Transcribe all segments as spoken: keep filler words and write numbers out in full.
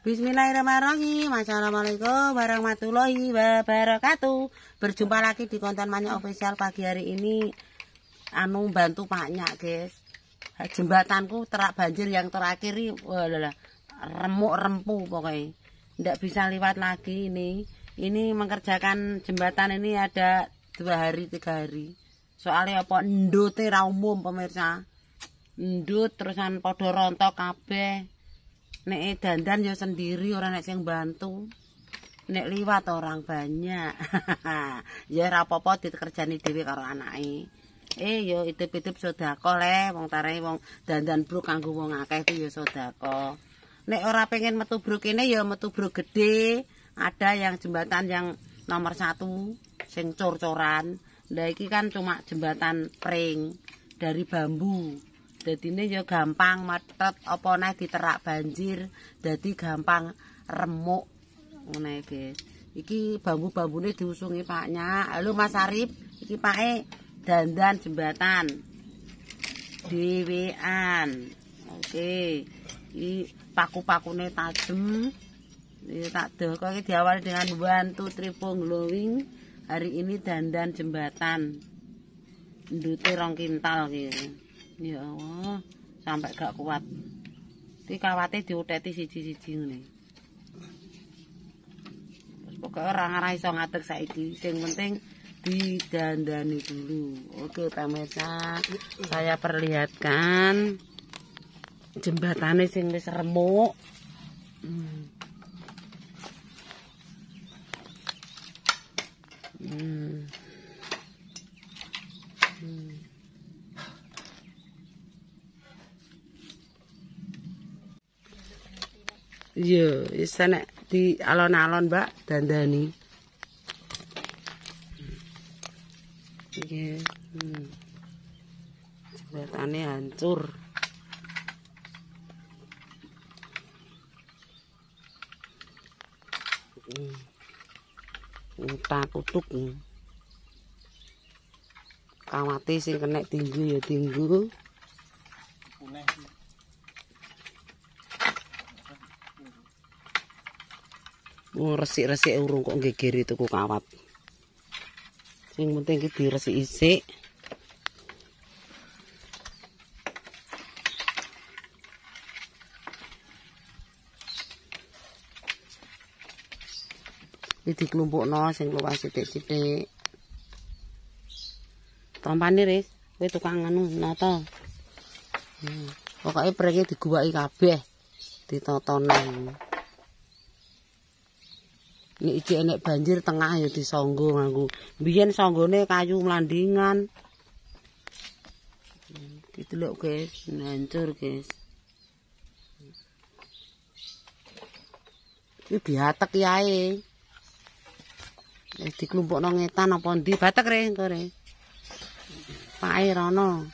Bismillahirrahmanirrahim. Assalamualaikum warahmatullahi wabarakatuh. Berjumpa lagi di konten Manyak Official pagi hari ini. Anu bantu Manyak, guys. Jembatanku terak banjir yang terakhir ini, walah, remuk rempu pokoknya. Ndak bisa liwat lagi ini. Ini mengerjakan jembatan ini ada dua hari tiga hari. Soalnya apa ndute ra umum pemirsa. Ndut terusan padha rontok kabeh. Nek dandan ya sendiri, orang nek sing bantu. Nek liwat orang banyak. Ya ora apa-apa dikerjani dhewe karo anake. Eh yo itip-itip sedekah le, wong tare wong dandan bruk kanggo wong akeh itu ya sedekah. Nek ora pengen metu bruk kene ya metu bruk gede. Ada yang jembatan yang nomor satu sing cor-coran. Lah iki kan cuma jembatan pring dari bambu. Dadine ya gampang metet apa neh diterak banjir, dadi gampang remuk ngene guys. Iki bambu-bambune diusungi Paknya. Halo Mas Arif, iki Pake dandan jembatan dhewean. Oke. Iki paku-pakune tajem. Iki tak doko iki diawali dengan bantu tripung glowing. Hari ini dandan jembatan. Ndute rong kintal iki. Ya Allah, sampai gak kuat. Iki kawate diuteti siji-siji ngene. Terus pokoke ora ngarah iso ngadeg saiki, sing penting didandani dulu. Oke, pemirsa, saya perlihatkan jembatane sing wis remuk. Hmm. Hmm. Hmm. Iya, wis nek di alon-alon, Mbak, dandani. Nggih. Hmm. Jembatane hancur. Hmm. Utak kutuk. Kawate sing kena tinggu ya tinggu. Oh, resik-resik urung kok gegeri tuku kawat. Sing penting iki diresik isik. Iki diklumpukno sing luwih sithik-sithik. Tompane Riz, kowe tukang anu nata. Hmm. Pokoke prenge diguwaki kabeh. Ditotone. Nek iki enek banjir tengah ya disanggo nganggo. Biyen sanggone kayu mlandingan. Diteluk guys, hancur guys. Iki diatek yae. Nek diklumpukno ngetan apa ndi batek re engko re. Pake rono.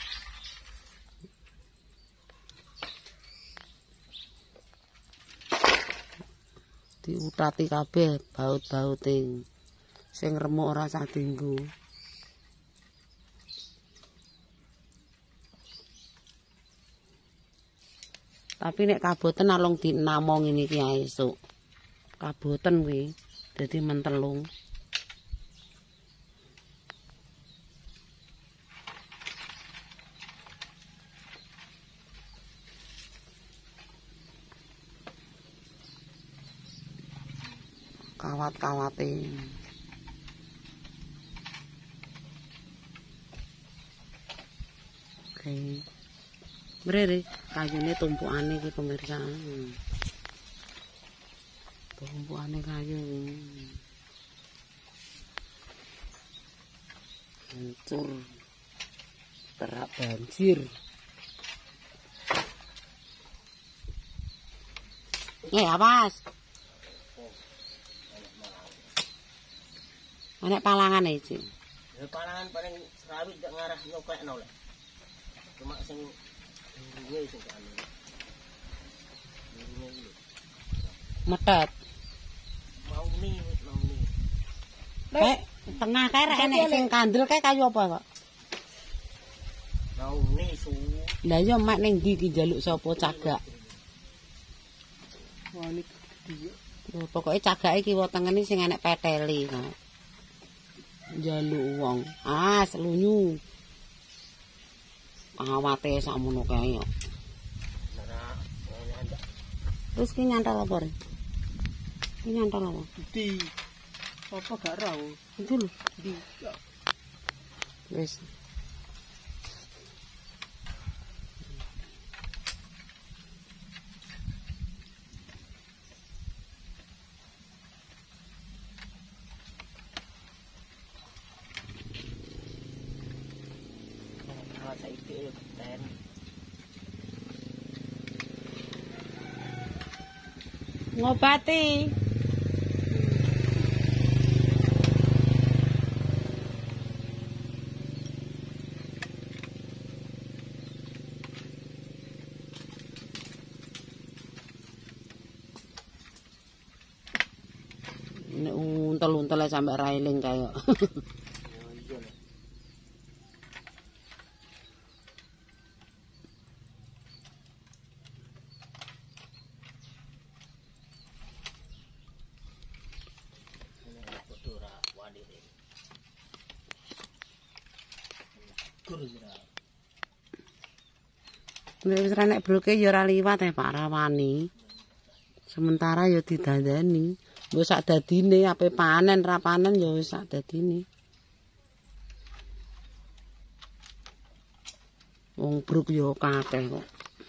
Diutati kabeh baut-bauting sing remuk ora usah dienggo. Tapi nek kaboten alung dinamong ini ki ae esuk. Kaboten kuwi dadi mentelung. Kawat-kawate. Oke. Mrene kayune tumpukane iki pemirsa. Tumpukane kayu. Hancur. Terak banjir. Eh, awas. Anak palangan iki. Ya palangan paling serawit gak ngarah nyoklekno lek. Cuma sing ngene sing anu. Metet. Mau ni, mau ni. Kayak tengah kae rek enek sing kandel kae kayu apa kok? Mau ni su. Lah yo mak ning ndi ki njaluk sapa cagak? Wah ini dia. Lho pokoke cagake kiwa tengen sing enek peteli kok. Njaluk wong. Ah, selunyu. Awate sakmono kae kok. Terus ki nyantol apa, Re? Ki nyantol apa? Di apa gak raw? Itu lho. Di. Wis. Saiki ten. Ngobati. Nek untel-untel sampe railing kaya. Nek wis nek broke ya ora liwat eh Pak Rawani. Sementara ya didandani. Mbok sak dadine ape panen ra panen ya wis sak dadine. Wong bruk ya akeh kok.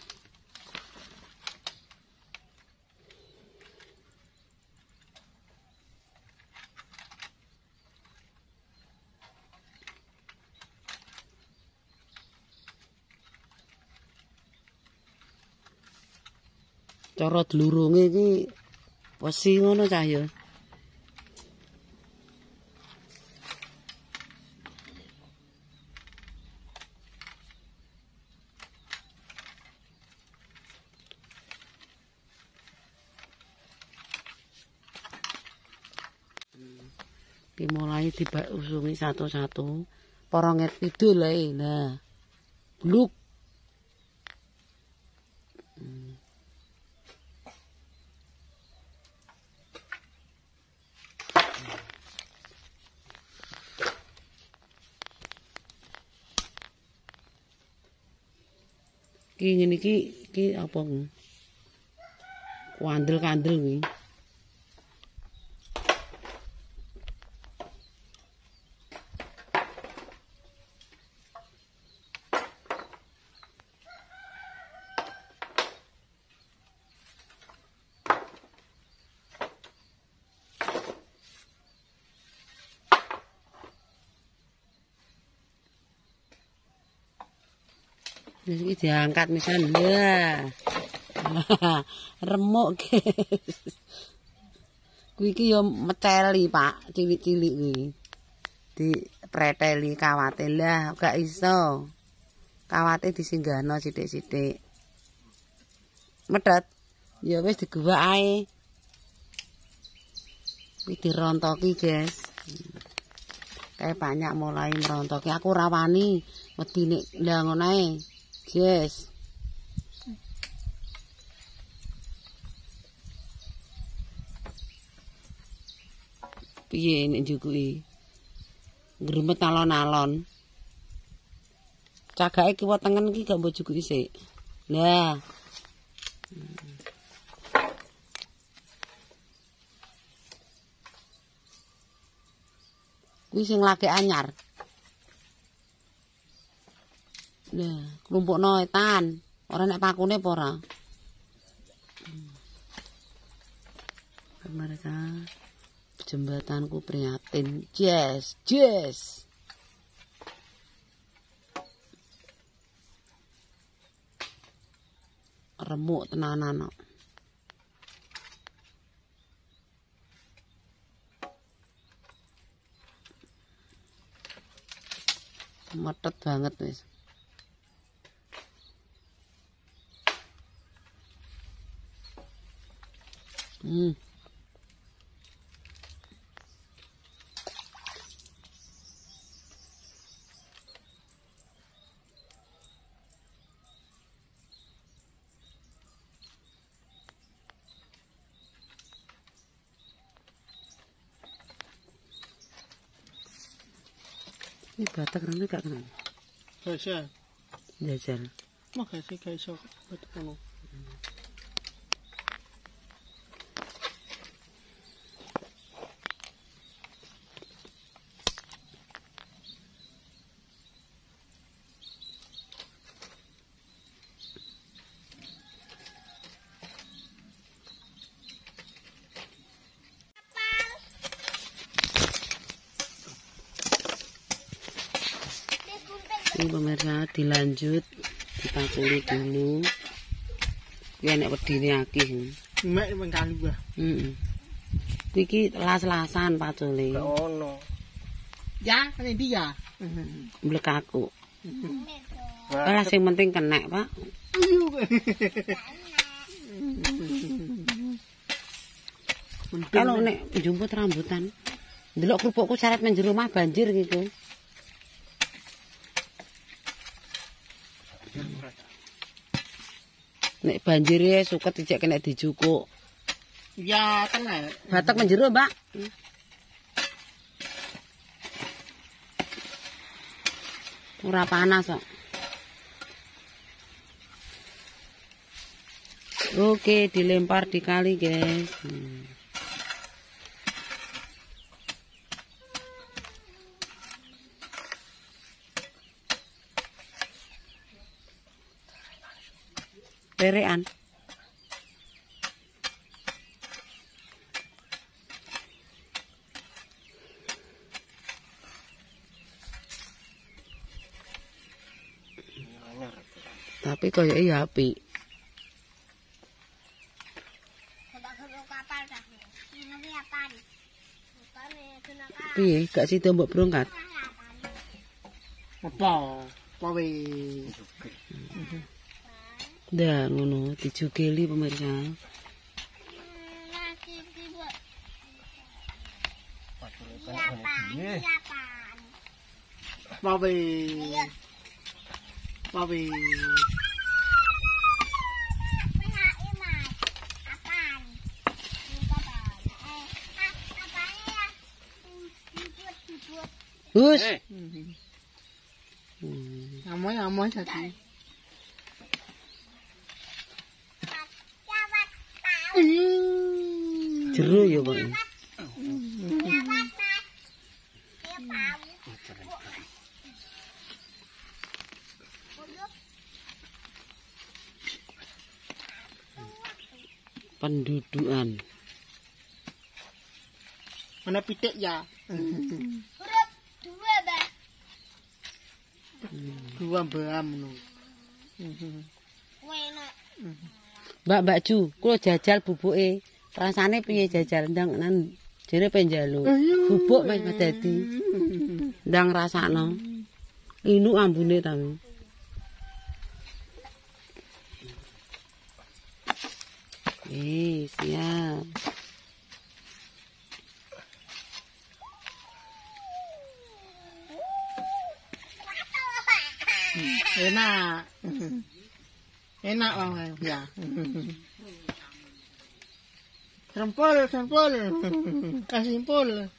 Cara dlurunge iki wesi ngono cah ya. Dimulai diusungi satu-satu. Para nget kidul ae. Nah. Bluk. Ki ngene iki ki apa? Kandel-kandel kuwi. Ini diangkat misalnya, remuk guys. Kuwi iki yo meceli Pak, cilik-cilik kuwi. Dipreteli kawate lah, gak iso. Kawate disinggahno sithik-sithik. Medhot, ya wis digowak ae. Kuwi dirontoki guys. Kayak banyak mulai merontoki. Aku rawani, wedi nek lah ngono ae. Yes. Piye nek njukuki? Ngremet alon-alon. Cagake kiwa tengen iki gak mbok jukuki sik. Lah. Kuwi sing lagi anyar. Nah, klumpukno etan. Ora nek pakune apa ora? Pemirsa, jembatanku prihatin. Yes, yes. Remuk tenanan kok. Metet banget wis. Hmm. Ini batak rene gak kena. Bisa. Jajal. Makasih guys, sok batak ngono. Ini pemirsa dilanjut dipaculi dulu. Kuwi nek wedine akeh. Mek mengkali gua. Heeh. Iki las-lasan pacule. Gak ono. Ya, ini dia. Mlekaku. Ora sing penting kenek, Pak. Kalau nek jumput rambutan, ndelok kerupukku syarat menjero omah banjir gitu. Nek banjire suket ijek kena dijukuk. Ya, kena. Batak menjero, Mbak. Ora panas kok. Oke, dilempar di kali, guys. Hmm. Perean. Tapi koyo iya apik. Piye, gak sida mbok berangkat? Apa? Apa weh? Dah ngono dijugeli pemirsa. Apa weh? Apa weh? Hus. Amoy amoy tadi. Jero ya, Bang. Pendudukan. Mana pitik ya? Dua, Mbak. Dua beram no. Enak. Mbak Mbak Ju, kula jajal bubuke. Rasane piye jajal ndang nan jere penjalu. Bubuk wis dadi. Ndang rasakno. Inu ambune ta. Eh, siap. Enak. Enak banget ya. Sempol, sempol. Kasih sempol.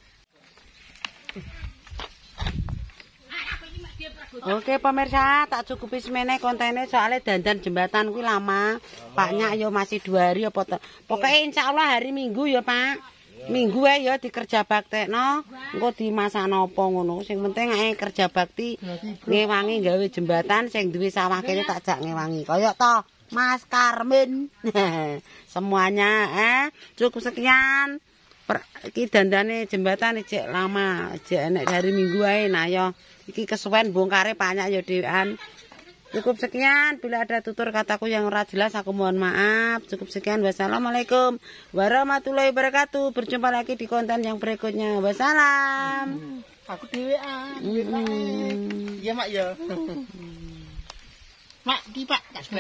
Oke pemirsa, tak cukupi semene kontennya soalnya dandan jembatan kuwi lama. Paknya yo masih dua hari apa to. Pokoknya insya Allah hari Minggu ya Pak. Minggu ya ya dikerja baktekno, engko dimasakno apa ngono. Sing penting ae kerja bakti ngewangi gawe jembatan sing duwe sawah kene tak jak ngewangi. Kaya to Mas Karmin. Semuanya eh cukup sekian. Per, iki dandane jembatan iki lama, jek enek hari Minggu ae. Nah ya iki kesuwen bongkare banyak ya dhewean. Cukup sekian, bila ada tutur kataku yang ora jelas aku mohon maaf. Cukup sekian, wassalamualaikum warahmatullahi wabarakatuh. Berjumpa lagi di konten yang berikutnya. Wassalam. Hmm. Aku dhewean. Hmm. Iya mak ya. Mak di Pak.